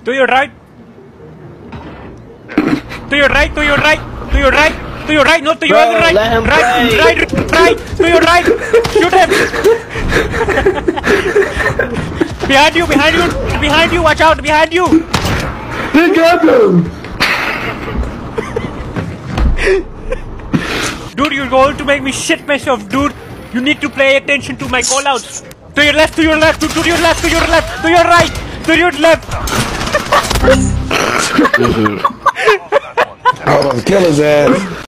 To your right. To your right. To your right. To your right. To your right. No, to your other right. Right. To your right. Shoot him. Behind you. Behind you. Behind you. Watch out. Behind you. He got him. Dude, you're going to make me shit myself, dude. You need to pay attention to my callouts. To your left, to your left, to your left, to your left, to your right, to your left. Hold on, kill his ass.